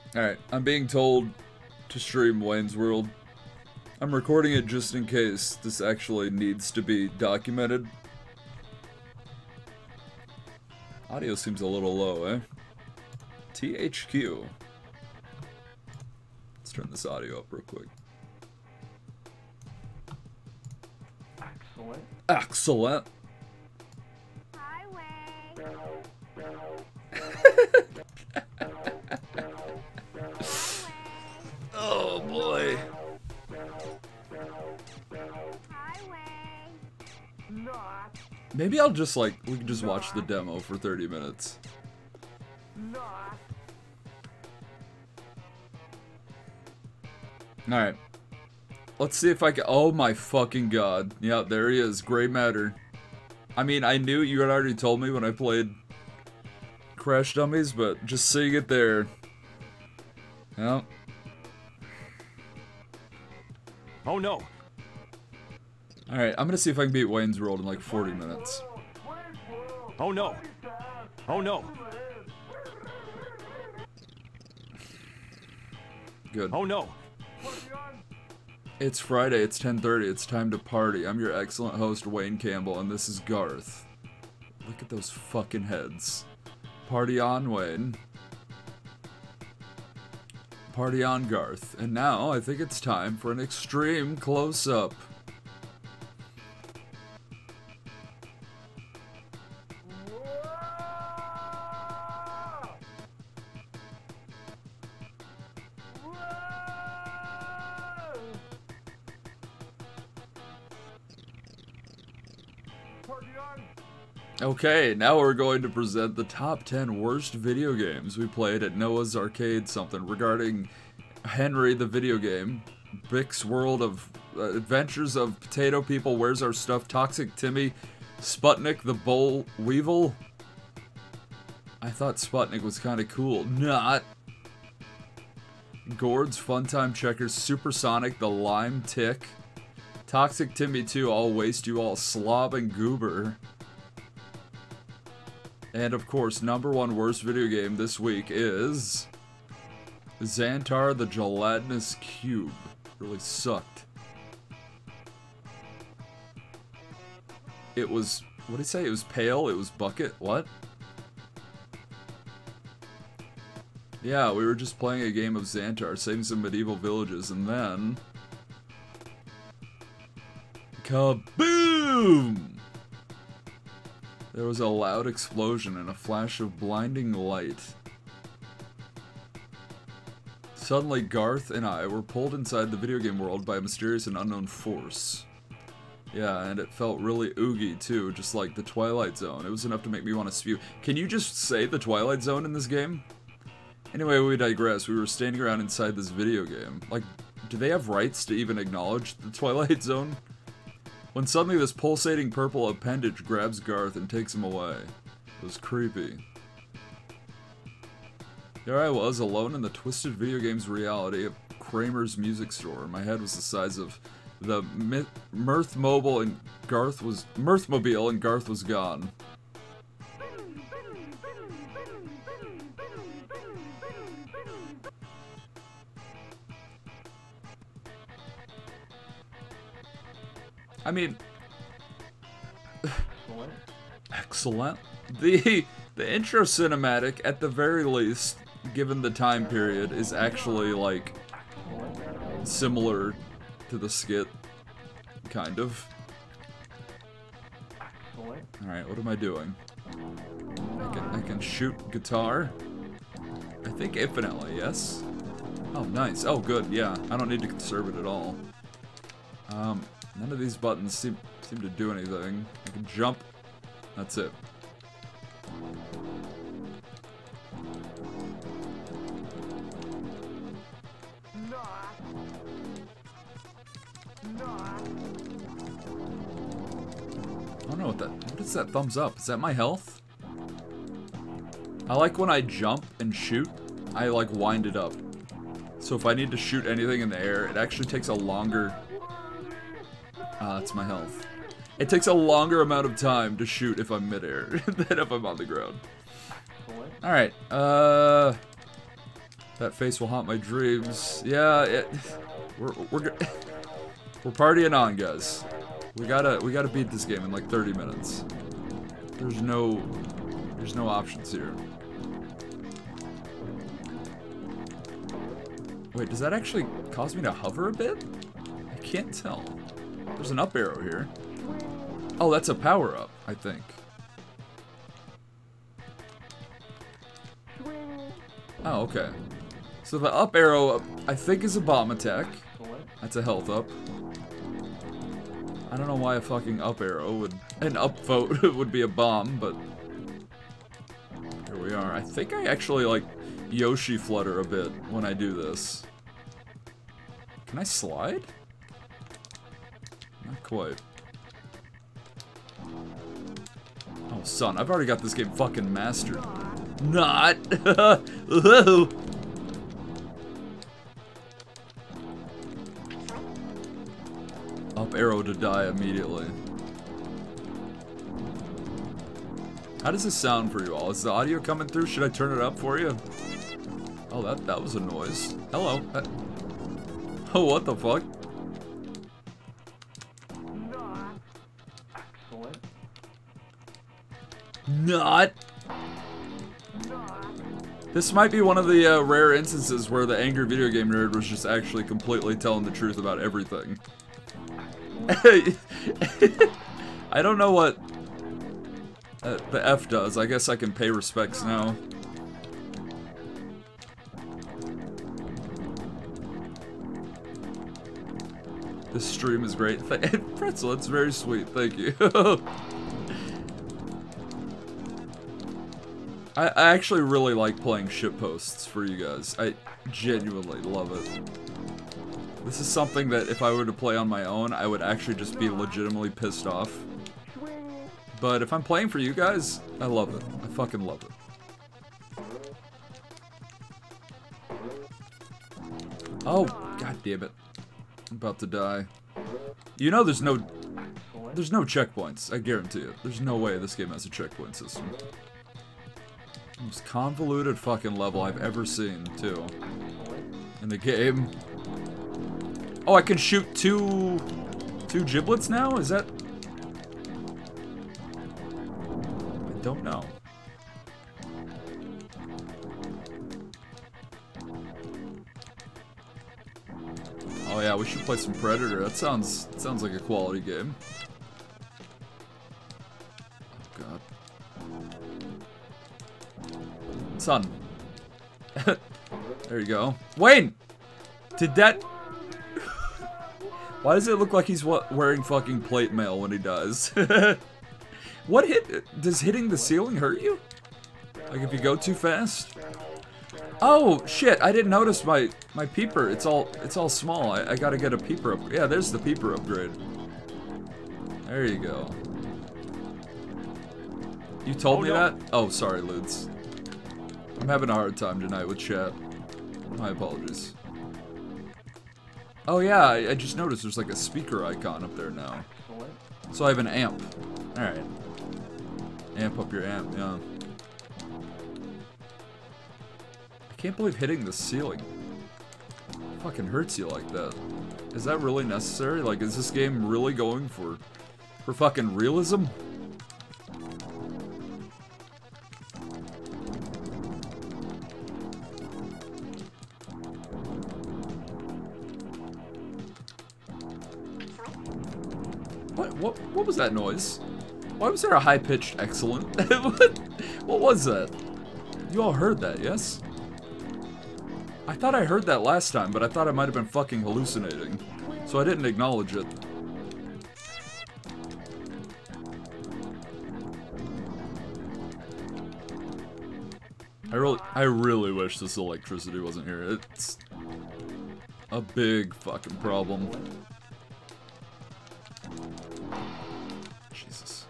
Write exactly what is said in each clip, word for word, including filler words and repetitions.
Alright, I'm being told to stream Wayne's World. I'm recording it just in case this actually needs to be documented. Audio seems a little low, eh? T H Q. Let's turn this audio up real quick. Excellent. Excellent. Highway. Oh boy. Highway. Not. Maybe I'll just like, we can just watch the demo for thirty minutes. Not. Alright. Let's see if I can, oh my fucking god. Yeah, there he is, Gray Matter. I mean, I knew you had already told me when I played Crash Dummies, but just seeing it there. Yeah. Oh no. Alright, I'm gonna see if I can beat Wayne's World in like forty minutes. Oh no. Oh no. Good. Oh no. It's Friday, it's ten thirty, it's time to party. I'm your excellent host, Wayne Campbell, and this is Garth. Look at those fucking heads. Party on, Wayne. Party on, Garth. And now, I think it's time for an extreme close-up. Okay, now we're going to present the top ten worst video games we played at Noah's Arcade something regarding Henry the video game, Bick's World of uh, Adventures of Potato People, Where's Our Stuff, Toxic Timmy, Sputnik the Boll Weevil. I thought Sputnik was kind of cool. Not. Gord's Funtime Checkers, Supersonic the Lime Tick, Toxic Timmy two, I'll Waste You All, Slob and Goober. And of course, number one worst video game this week is Xantar the Gelatinous Cube. Really sucked. It was, what did he say? It was pale, it was bucket, what? Yeah, we were just playing a game of Xantar, saving some medieval villages, and then... Kaboom! There was a loud explosion and a flash of blinding light. Suddenly, Garth and I were pulled inside the video game world by a mysterious and unknown force. Yeah, and it felt really oogie too, just like the Twilight Zone. It was enough to make me want to spew. Can you just say the Twilight Zone in this game? Anyway, we digress. We were standing around inside this video game. Like, do they have rights to even acknowledge the Twilight Zone? When suddenly this pulsating purple appendage grabs Garth and takes him away. It was creepy. There I was, alone in the twisted video game's reality of Kramer's music store. My head was the size of the Mirth Mobile and Garth was... Mirthmobile and Garth was gone. I mean, Excellent. excellent. The the intro cinematic, at the very least, given the time period, is actually like similar to the skit, kind of. Excellent. All right, what am I doing? I can I can shoot guitar. I think infinitely, yes. Oh, nice. Oh, good. Yeah, I don't need to conserve it at all. Um. None of these buttons seem, seem to do anything. I can jump. That's it. Not. Not. I don't know what that... What is that thumbs up? Is that my health? I like when I jump and shoot, I like wind it up. So if I need to shoot anything in the air, it actually takes a longer... Ah, that's my health. It takes a longer amount of time to shoot if I'm midair than if I'm on the ground. Alright, uh... That face will haunt my dreams. Yeah, it, we're we're we're partying on, guys. We gotta we gotta beat this game in like thirty minutes. There's no there's no options here. Wait, does that actually cause me to hover a bit? I can't tell. There's an up arrow here. Oh, that's a power up, I think. Oh, okay. So the up arrow, I think, is a bomb attack. That's a health up. I don't know why a fucking up arrow would, an up vote would be a bomb, but here we are. I think I actually like Yoshi flutter a bit when I do this. Can I slide? Not quite. Oh, son, I've already got this game fucking mastered. Not. Up arrow to die immediately. How does this sound for you all? Is the audio coming through? Should I turn it up for you? Oh, that that was a noise. Hello. Uh, oh, what the fuck? Not. This might be one of the uh, rare instances where the angry video game nerd was just actually completely telling the truth about everything. I don't know what uh, the F does. I guess I can pay respects now. This stream is great. Pretzel, it's very sweet. Thank you. I, I actually really like playing shitposts for you guys. I genuinely love it. This is something that if I were to play on my own, I would actually just be legitimately pissed off. But if I'm playing for you guys, I love it. I fucking love it. Oh, god damn it. I'm about to die. You know there's no... There's no checkpoints, I guarantee it. There's no way this game has a checkpoint system. Most convoluted fucking level I've ever seen, too. In the game. Oh, I can shoot two... Two giblets now? Is that... I don't know. Oh yeah, we should play some Predator. That sounds... That sounds like a quality game. Oh god. Son. There you go. Wayne! Did that... Why does it look like he's what, wearing fucking plate mail when he dies? What hit? Does hitting the ceiling hurt you? Like if you go too fast? Oh shit! I didn't notice my my peeper. It's all it's all small. I, I gotta get a peeper up. Yeah, there's the peeper upgrade. There you go. You told oh, me no. that? Oh, sorry, Ludes. I'm having a hard time tonight with chat. My apologies. Oh yeah, I, I just noticed there's like a speaker icon up there now. So I have an amp. Alright. Amp up your amp, yeah. I can't believe hitting the ceiling fucking hurts you like that. Is that really necessary? Like, is this game really going for, for fucking realism? What, what, what was that noise? Why was there a high-pitched excellent? what, what was that? You all heard that, yes? I thought I heard that last time, but I thought I might have been fucking hallucinating. So I didn't acknowledge it. I really, I really wish this electricity wasn't here. It's a big fucking problem. Jesus.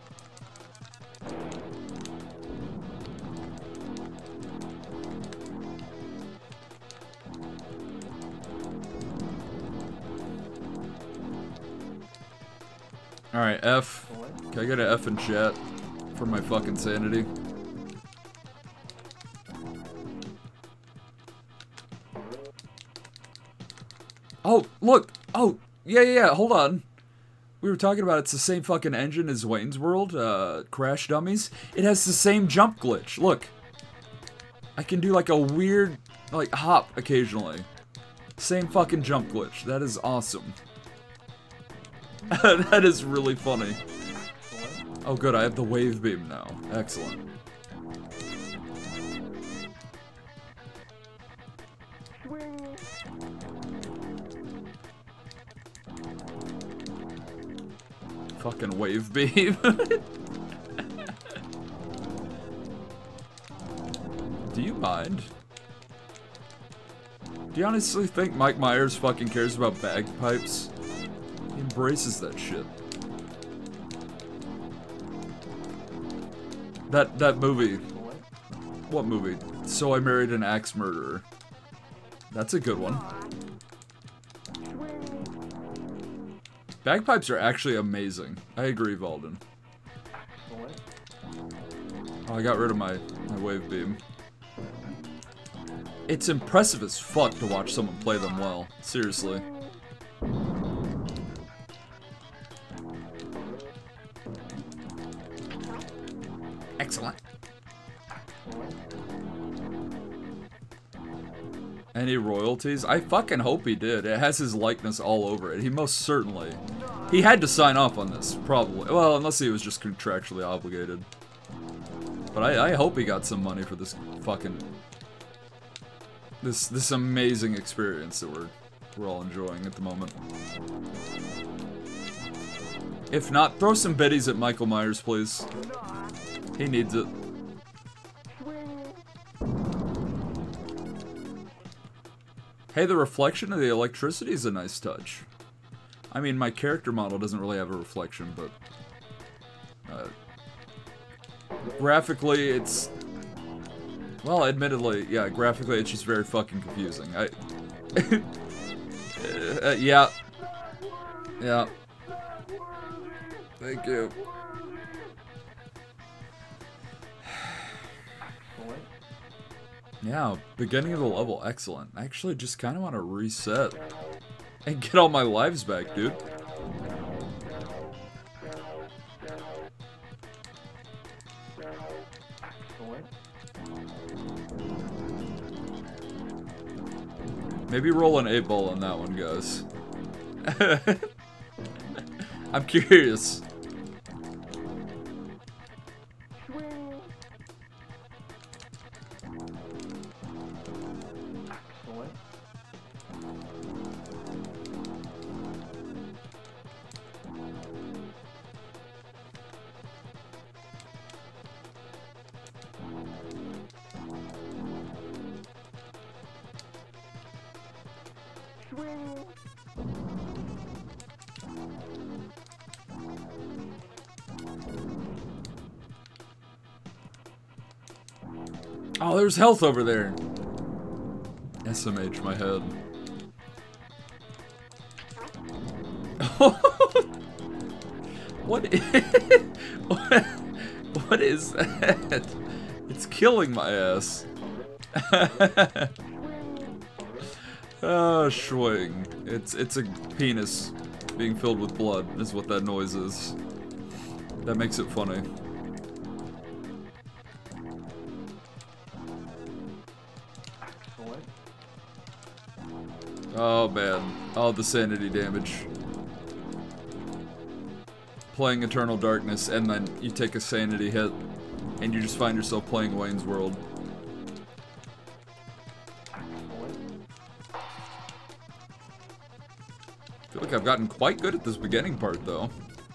Alright, F. Can I get an F in chat for my fucking sanity? Oh, look! Oh, yeah, yeah, yeah, hold on. We were talking about it's the same fucking engine as Wayne's World, uh, Crash Dummies. It has the same jump glitch. Look. I can do like a weird, like, hop occasionally. Same fucking jump glitch. That is awesome. That is really funny. Oh good, I have the wave beam now. Excellent. Fucking wave beam. Do you mind? Do you honestly think Mike Myers fucking cares about bagpipes? He embraces that shit. That that movie. What movie? So I Married an Axe Murderer. That's a good one. Bagpipes are actually amazing. I agree, Valden. Oh, I got rid of my, my wave beam. It's impressive as fuck to watch someone play them well. Seriously. Excellent. Any royalties? I fucking hope he did. It has his likeness all over it. He most certainly... He had to sign off on this, probably. Well, unless he was just contractually obligated. But I, I hope he got some money for this fucking... This this amazing experience that we're, we're all enjoying at the moment. If not, throw some biddies at Michael Myers, please. He needs it. Hey, the reflection of the electricity is a nice touch. I mean, my character model doesn't really have a reflection, but... Uh, graphically, it's... Well, admittedly, yeah, graphically it's just very fucking confusing. I... uh, yeah. Yeah. Thank you. Yeah, beginning of the level, excellent. I actually just kind of want to reset and get all my lives back, dude. Maybe roll an eight ball on that one, guys. I'm curious. Oh, there's health over there. S M H my head. What is, what, what is that? It's killing my ass. Oh, swing. It's it's a penis being filled with blood is what that noise is. That makes it funny. Oh man. Oh, the sanity damage. Playing Eternal Darkness and then you take a sanity hit and you just find yourself playing Wayne's World. I feel like I've gotten quite good at this beginning part though.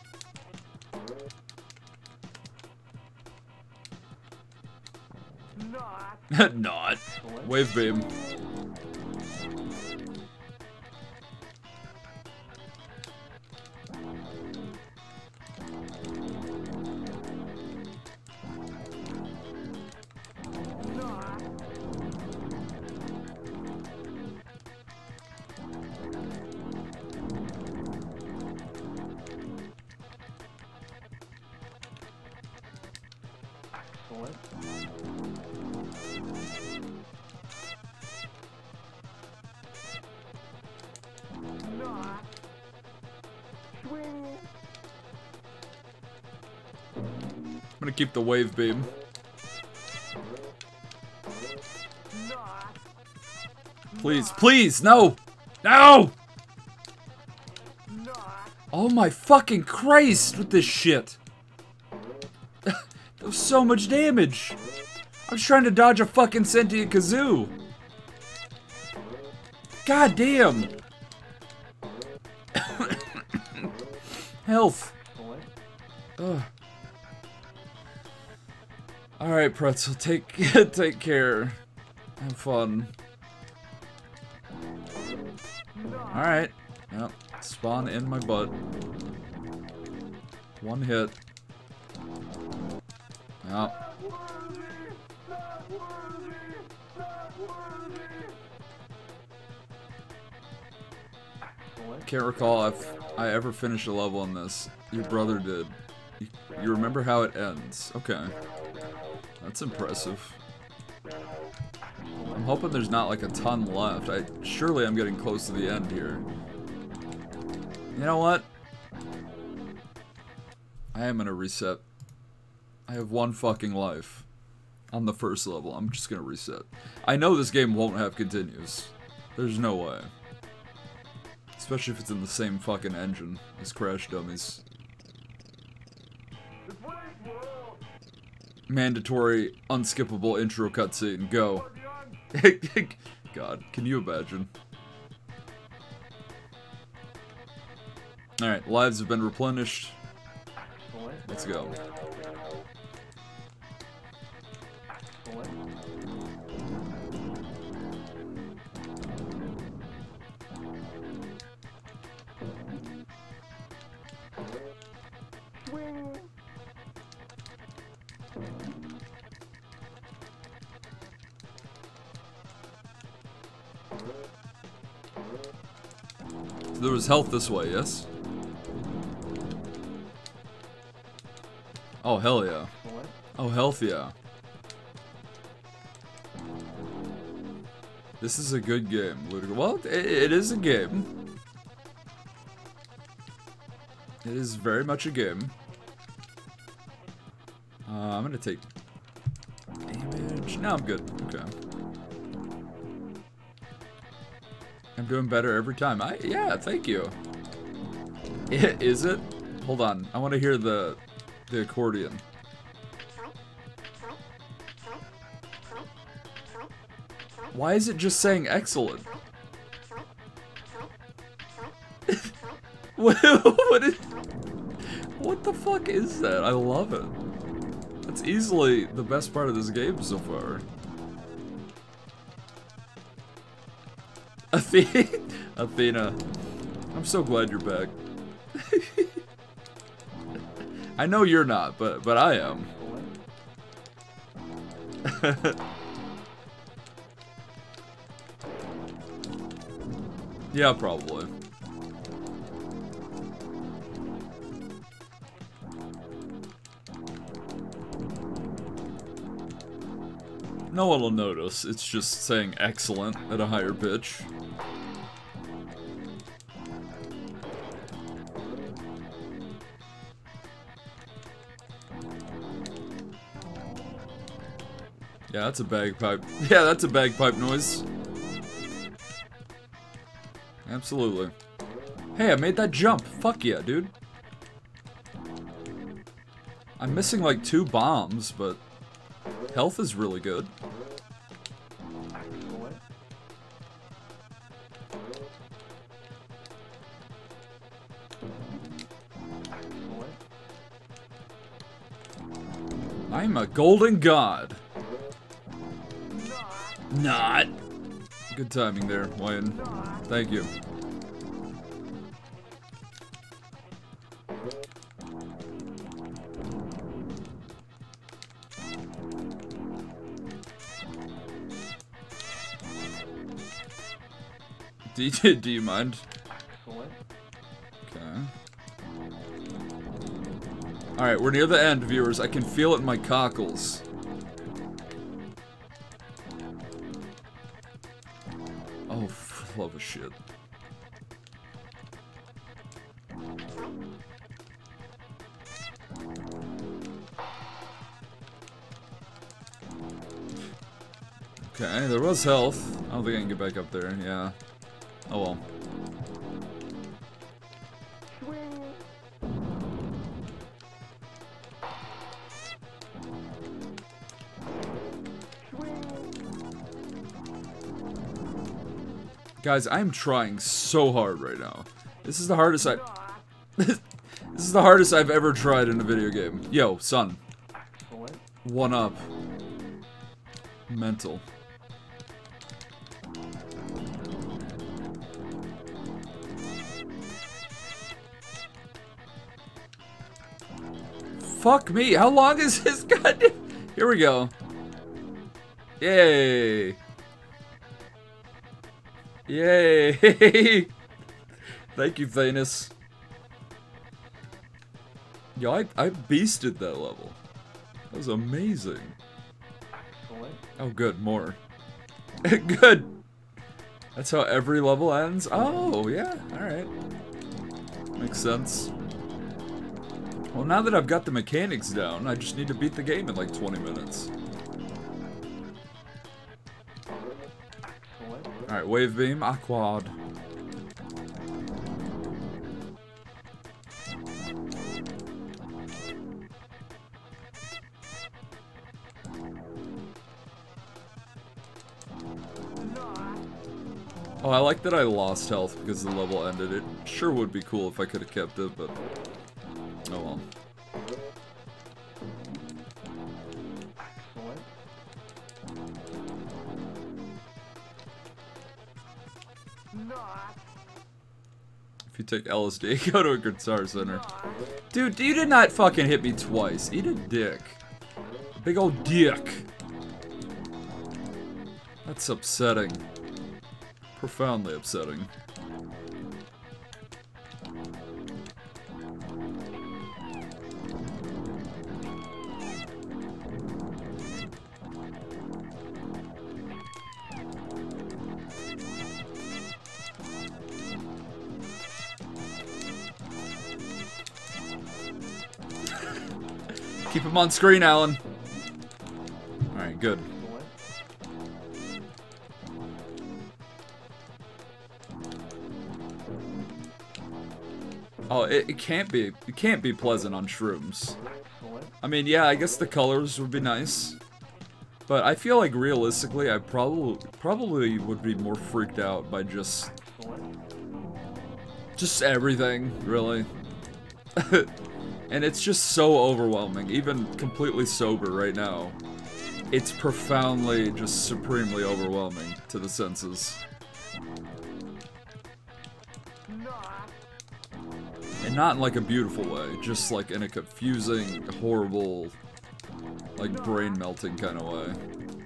Not. Not. Wave beam. gonna keep the wave beam. Not. Please, please, no! No! Not. Oh my fucking Christ with this shit! That was so much damage! I was trying to dodge a fucking sentient kazoo! God damn! Health! Ugh. Alright, Pretzel, take take care. Have fun. Alright. Yep. Spawn in my butt. One hit. Yep. Can't recall if I ever finished a level in this. Your brother did. You, you remember how it ends. Okay. That's impressive. I'm hoping there's not like a ton left. I surely I'm getting close to the end here. You know what? I am gonna reset. I have one fucking life on the first level. I'm just gonna reset. I know this game won't have continues. There's no way. Especially if it's in the same fucking engine as Crash Dummies. Mandatory, unskippable intro cutscene. Go. God, can you imagine? Alright, lives have been replenished. Let's go. There was health this way, yes? Oh, hell yeah. Oh, health yeah. This is a good game, Ludicrous. Well, it, it is a game. It is very much a game. Uh, I'm gonna take damage. No, I'm good. Okay. I'm doing better every time. I yeah, thank you. Is it? Hold on. I want to hear the the accordion. Why is it just saying excellent? what, what, is, what the fuck is that? I love it. That's easily the best part of this game so far. Athena, Athena, I'm so glad you're back. I know you're not, but but I am. Yeah, probably. No one will notice. It's just saying excellent at a higher pitch. Yeah, that's a bagpipe. Yeah, that's a bagpipe noise. Absolutely. Hey, I made that jump. Fuck yeah, dude. I'm missing like two bombs, but health is really good. I'm a golden god. Not. Good timing there, Wayne. Thank you. Do you, do you mind? Okay. Alright, we're near the end, viewers. I can feel it in my cockles. Oh, for the love of shit. Okay, there was health. I don't think I can get back up there, yeah. Oh well. Guys, I'm trying so hard right now. This is the hardest I... This is the hardest I've ever tried in a video game. Yo, son. One up. Mental. Fuck me, how long is this goddamn... Here we go. Yay. Yay! Thank you, Thanos. Yo, I, I beasted that level. That was amazing. Oh, good, more. Good! That's how every level ends? Oh, yeah, alright. Makes sense. Well, now that I've got the mechanics down, I just need to beat the game in like twenty minutes. Alright, wave beam, aquad. Oh, I like that I lost health because the level ended. It sure would be cool if I could have kept it, but oh well. If you take L S D, go to a Guitar Center. Dude, you did not fucking hit me twice. Eat a dick. Big old dick. That's upsetting. Profoundly upsetting. Keep him on screen, Alan. Alright, good. Oh, it, it can't be. It can't be pleasant on shrooms. I mean, yeah, I guess the colors would be nice. But I feel like realistically, I probably probably would be more freaked out by just... Just everything, really. And it's just so overwhelming, even completely sober right now. It's profoundly, just supremely overwhelming to the senses. And not in like a beautiful way, just like in a confusing, horrible, like brain-melting kind of way.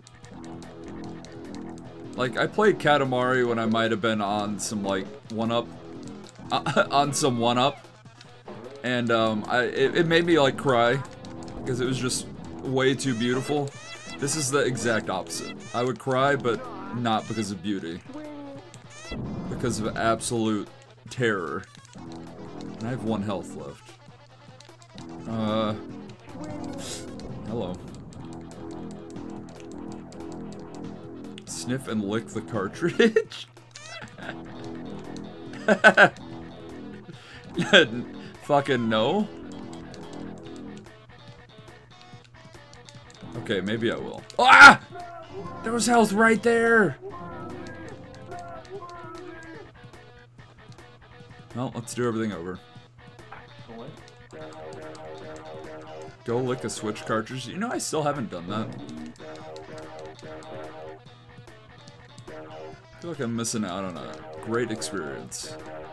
Like, I played Katamari when I might have been on some like one-up, uh, on some one-up. And um, I, it, it made me like cry, because it was just way too beautiful. This is the exact opposite. I would cry, but not because of beauty. Because of absolute terror. And I have one health left. Uh, hello. Sniff and lick the cartridge? Fucking no. Okay, maybe I will. Ah! There was health right there! Well, let's do everything over. Go lick a Switch cartridge. You know, I still haven't done that. I feel like I'm missing out on a great experience.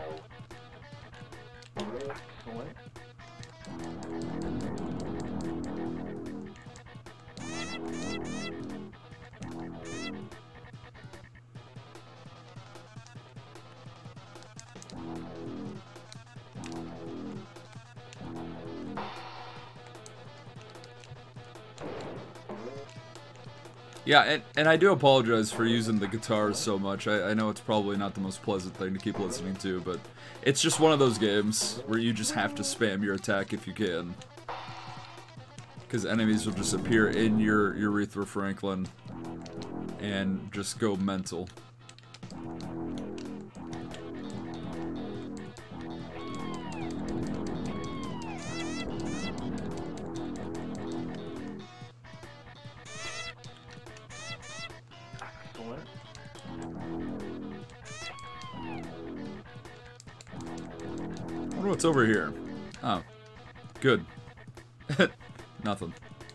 Yeah, and, and I do apologize for using the guitar so much. I, I know it's probably not the most pleasant thing to keep listening to, but it's just one of those games where you just have to spam your attack if you can. Because enemies will just appear in your Aretha Franklin. and just go mental. I wonder what's over here. Oh. Good. Nothing.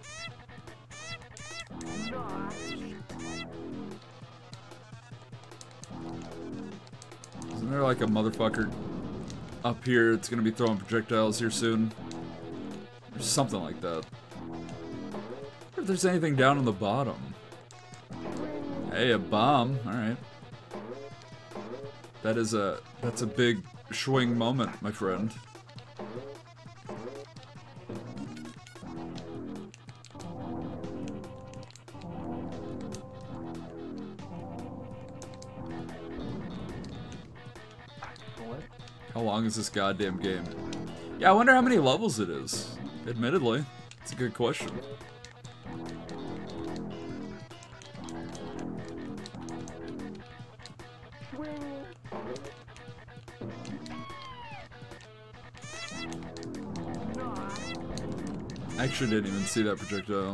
Isn't there like a motherfucker up here that's gonna be throwing projectiles here soon? Or something like that. I wonder if there's anything down on the bottom. Hey, a bomb. Alright. That is a... that's a big swing moment, my friend. How long is this goddamn game? Yeah, I wonder how many levels it is. Admittedly, it's a good question. I actually didn't even see that projectile.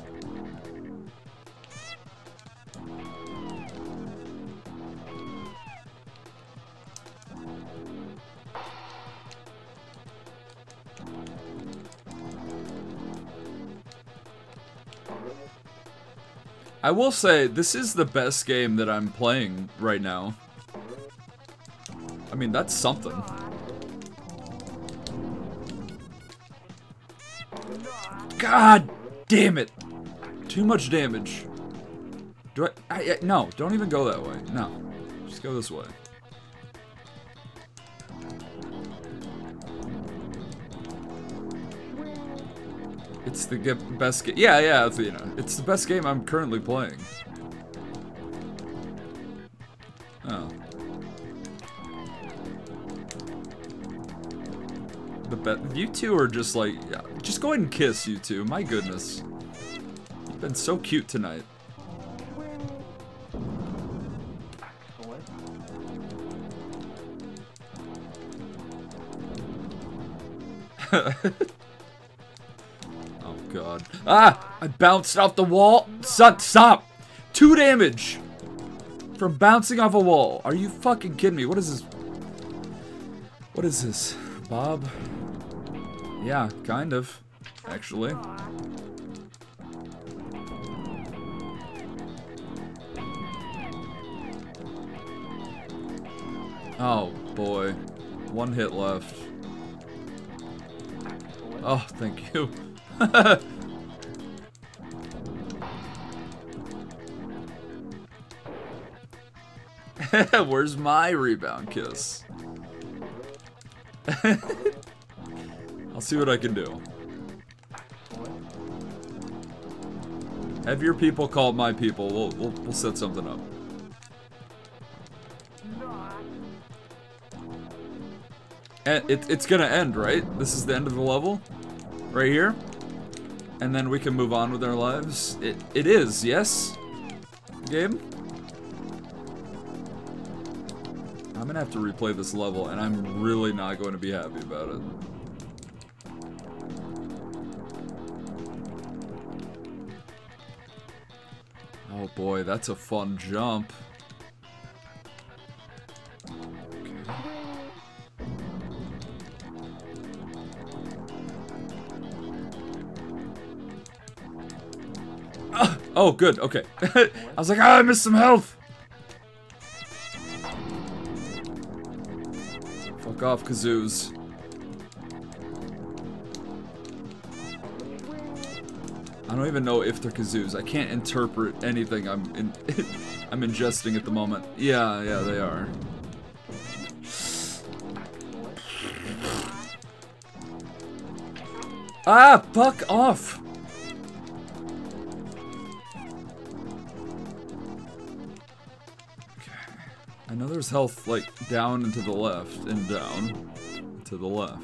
I will say, this is the best game that I'm playing right now. I mean, that's something. God damn it! Too much damage. Do I, I, I... No, don't even go that way. No. Just go this way. It's the best game. Yeah, yeah, it's, you know, it's the best game I'm currently playing. Oh. The be you two are just like, yeah, just go ahead and kiss, you two. My goodness. You've been so cute tonight. Oh god. Ah! I bounced off the wall. Stop! Stop! Two damage! From bouncing off a wall. Are you fucking kidding me? What is this? What is this? Bob? Yeah, kind of. Actually. Oh boy. One hit left. Oh, thank you. Where's my rebound kiss? I'll see what I can do. Have your people called my people. We'll, we'll, we'll set something up. And it, it's gonna end, right? This is the end of the level? Right here? And then we can move on with our lives? It, it is, yes? Game? I'm gonna have to replay this level, and I'm really not going to be happy about it. Oh boy, that's a fun jump. Oh, good, okay. I was like, ah, I missed some health! Fuck off, kazoos. I don't even know if they're kazoos. I can't interpret anything I'm in I'm ingesting at the moment. Yeah, yeah, they are. Ah, fuck off! I know there's health, like, down and to the left, and down, to the left.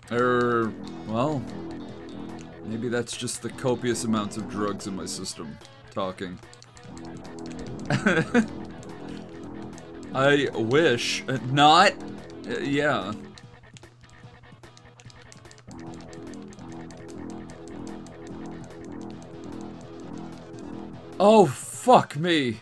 Er, well, maybe that's just the copious amounts of drugs in my system talking. I wish uh, not. Uh, yeah. Oh, fuck me.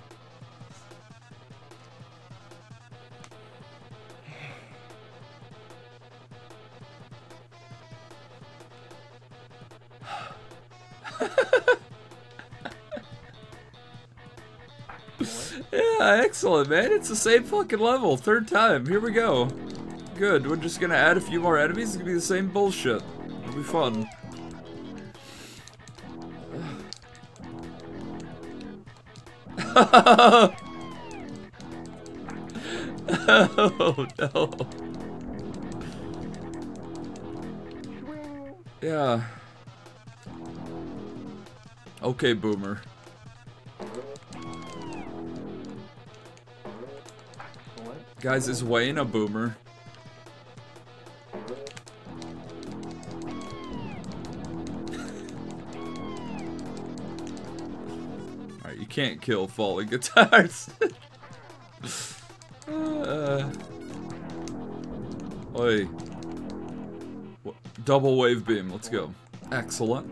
Yeah, excellent, man. It's the same fucking level. Third time. Here we go. Good. We're just gonna add a few more enemies. It's gonna be the same bullshit. It'll be fun. Oh, no. Yeah. Okay, Boomer. Guys, is Wayne a boomer? Alright, you can't kill falling guitars. uh, Oi. Double wave beam, let's go. Excellent.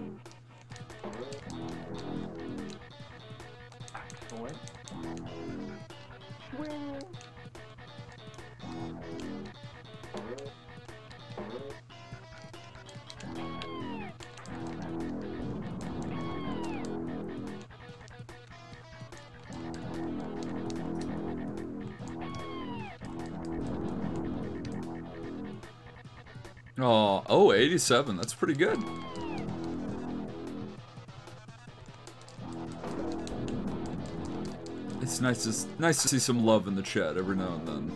Oh, oh, eighty-seven. That's pretty good. It's nice to nice to see some love in the chat every now and then.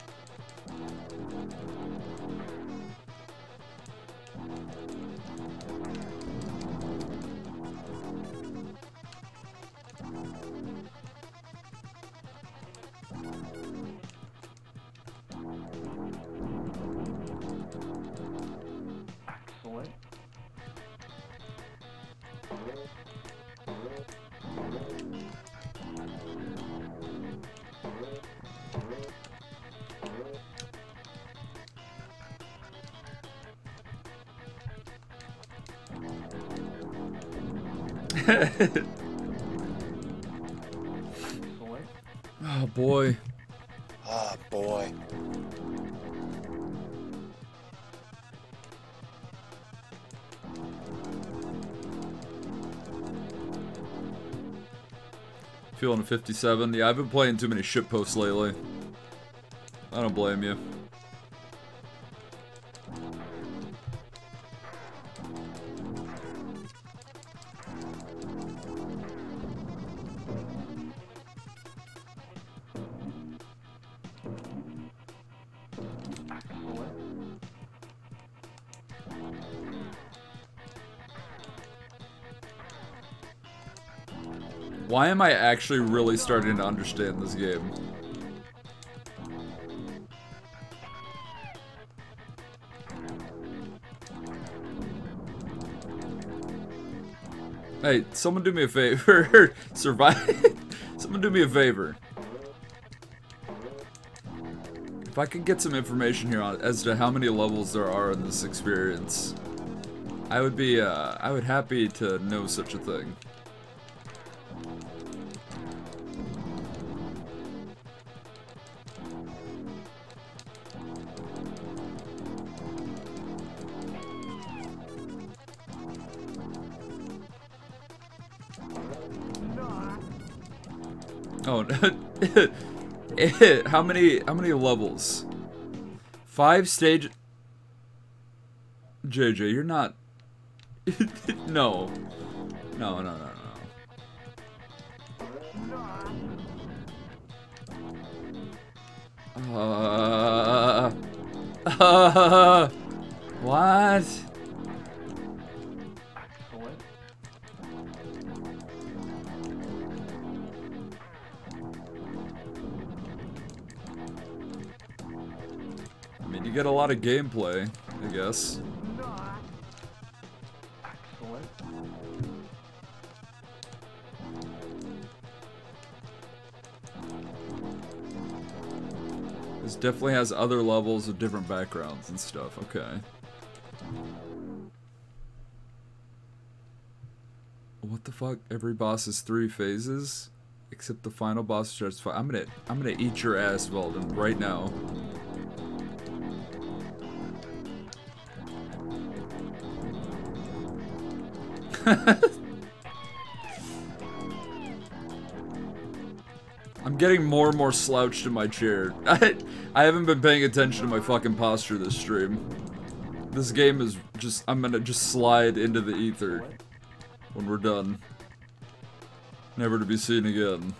Oh boy. Oh boy. Feeling a fifty-seven. Yeah, I've been playing too many shitposts lately. I don't blame you. Why am I actually really starting to understand this game? Hey, someone do me a favor. Survive. Someone do me a favor. If I could get some information here on as to how many levels there are in this experience, I would be, uh, I would happy to know such a thing. Oh, how many how many levels? Five stage. J J, you're not. No, no, no, no, no. Uh, uh, what? I mean, you get a lot of gameplay, I guess. This definitely has other levels with different backgrounds and stuff. Okay. What the fuck? Every boss is three phases, except the final boss starts five. I'm gonna, I'm gonna eat your ass, Velden, right now. I'm getting more and more slouched in my chair. I, I haven't been paying attention to my fucking posture this stream. This game is just, I'm gonna just slide into the ether when we're done. Never to be seen again.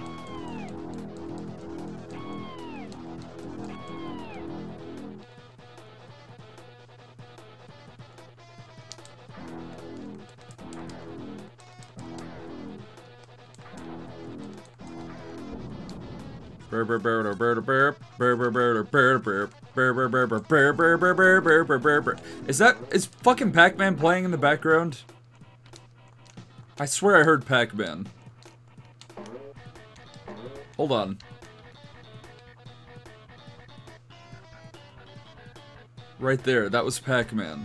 Is that, is fucking Pac-Man playing in the background? I swear I heard Pac-Man. Hold on. Right there, that was Pac-Man.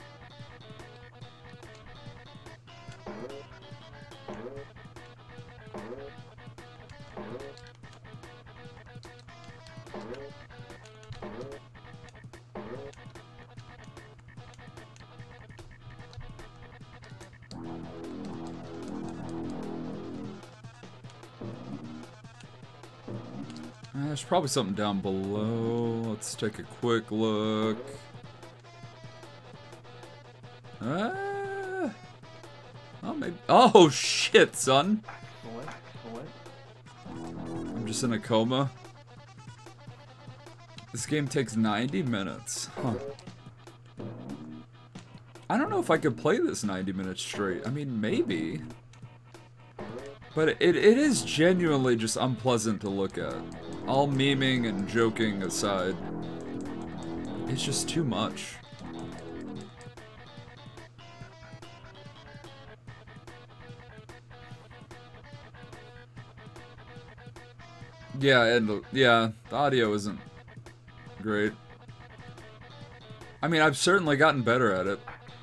There's probably something down below. Let's take a quick look. Ah. Oh, maybe. Oh, shit, son. I'm just in a coma. This game takes ninety minutes. Huh. I don't know if I could play this ninety minutes straight. I mean, maybe. But it, it is genuinely just unpleasant to look at. All memeing and joking aside, it's just too much. Yeah, and yeah, the audio isn't great. I mean, I've certainly gotten better at it.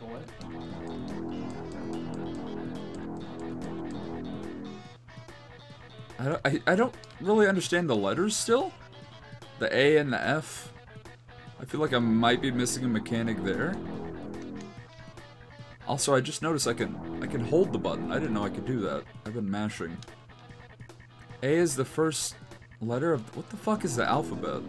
I don't, I, I don't really understand the letters still. The A and the F. I feel like I might be missing a mechanic there. Also, I just noticed I can I can hold the button. I didn't know I could do that. I've been mashing. A is the first letter of... What the fuck is the alphabet?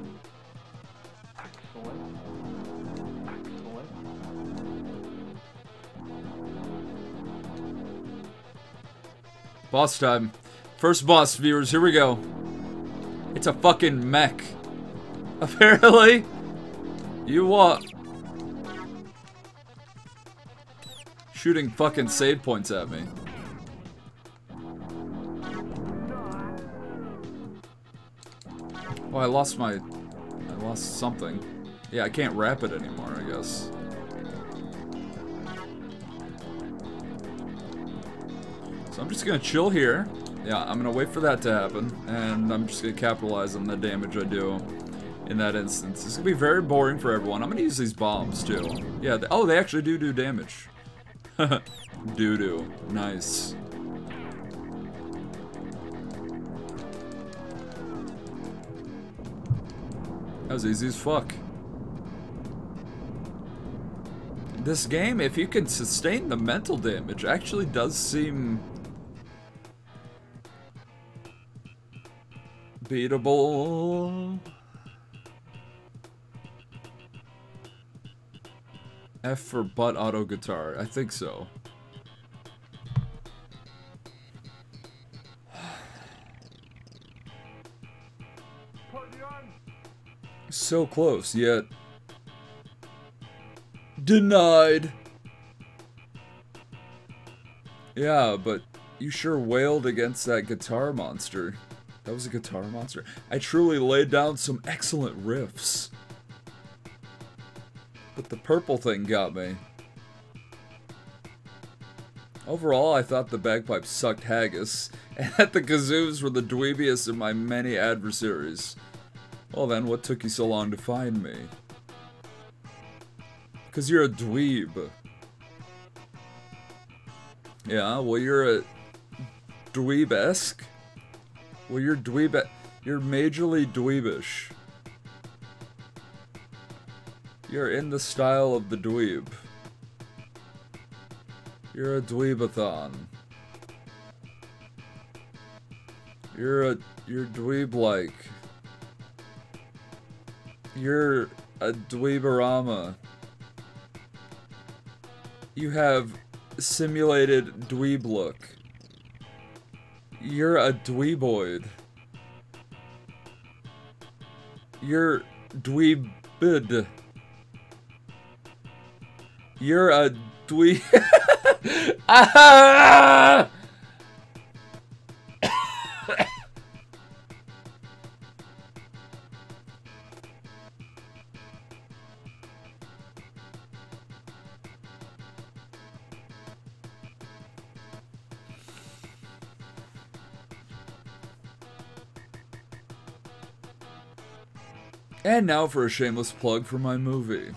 Boss time. First boss, viewers, here we go. It's a fucking mech. Apparently. You what? Shooting fucking save points at me. Oh, I lost my... I lost something. Yeah, I can't wrap it anymore, I guess. So I'm just gonna chill here. Yeah, I'm gonna wait for that to happen, and I'm just gonna capitalize on the damage I do in that instance. It's gonna be very boring for everyone. I'm gonna use these bombs, too. Yeah, they, oh, they actually do do damage. Do-do. Nice. That was easy as fuck. This game, if you can sustain the mental damage, actually does seem... beatable. F for butt auto guitar. I think so. So close, yet denied. Yeah, but you sure wailed against that guitar monster. That was a guitar monster. I truly laid down some excellent riffs. But the purple thing got me. Overall, I thought the bagpipes sucked haggis, and that the kazoos were the dweebiest of my many adversaries. Well then, what took you so long to find me? Because you're a dweeb. Yeah, well you're a dweeb-esque. Well you're dweeb- you're majorly dweebish. You're in the style of the dweeb. You're a dweebathon. You're a- you're dweeb-like. You're a dweeborama. You have simulated dweeb look. You're a dweeboid. You're dweebid. You're a dweeb. Ah! And now for a shameless plug for my movie.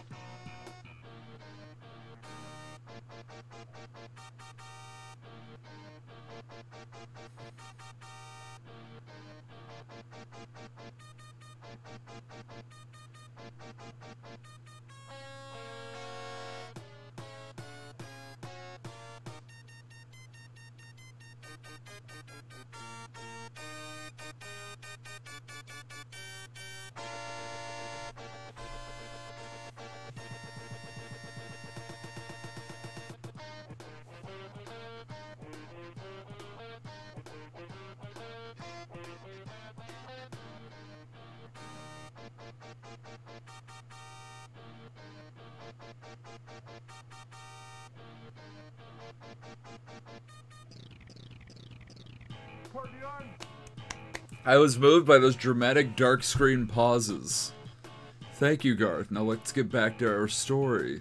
I was moved by those dramatic dark screen pauses. Thank you, Garth. Now let's get back to our story.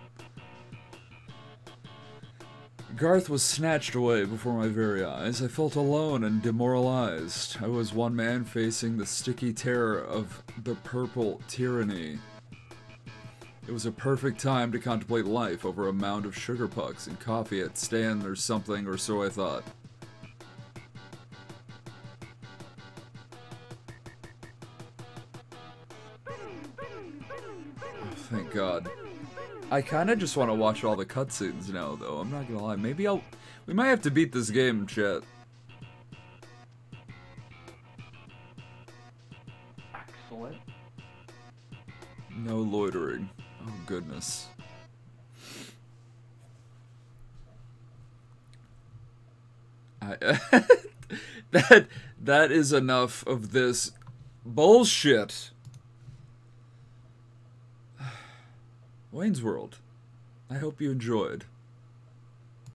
Garth was snatched away before my very eyes. I felt alone and demoralized. I was one man facing the sticky terror of the purple tyranny. It was a perfect time to contemplate life over a mound of sugar pucks and coffee at Stan or something, or so I thought. Thank God. I kind of just want to watch all the cutscenes now, though. I'm not gonna lie. Maybe I'll... We might have to beat this game, chat. Excellent. No loitering. Oh, goodness. I... that... That is enough of this bullshit. Wayne's World. I hope you enjoyed.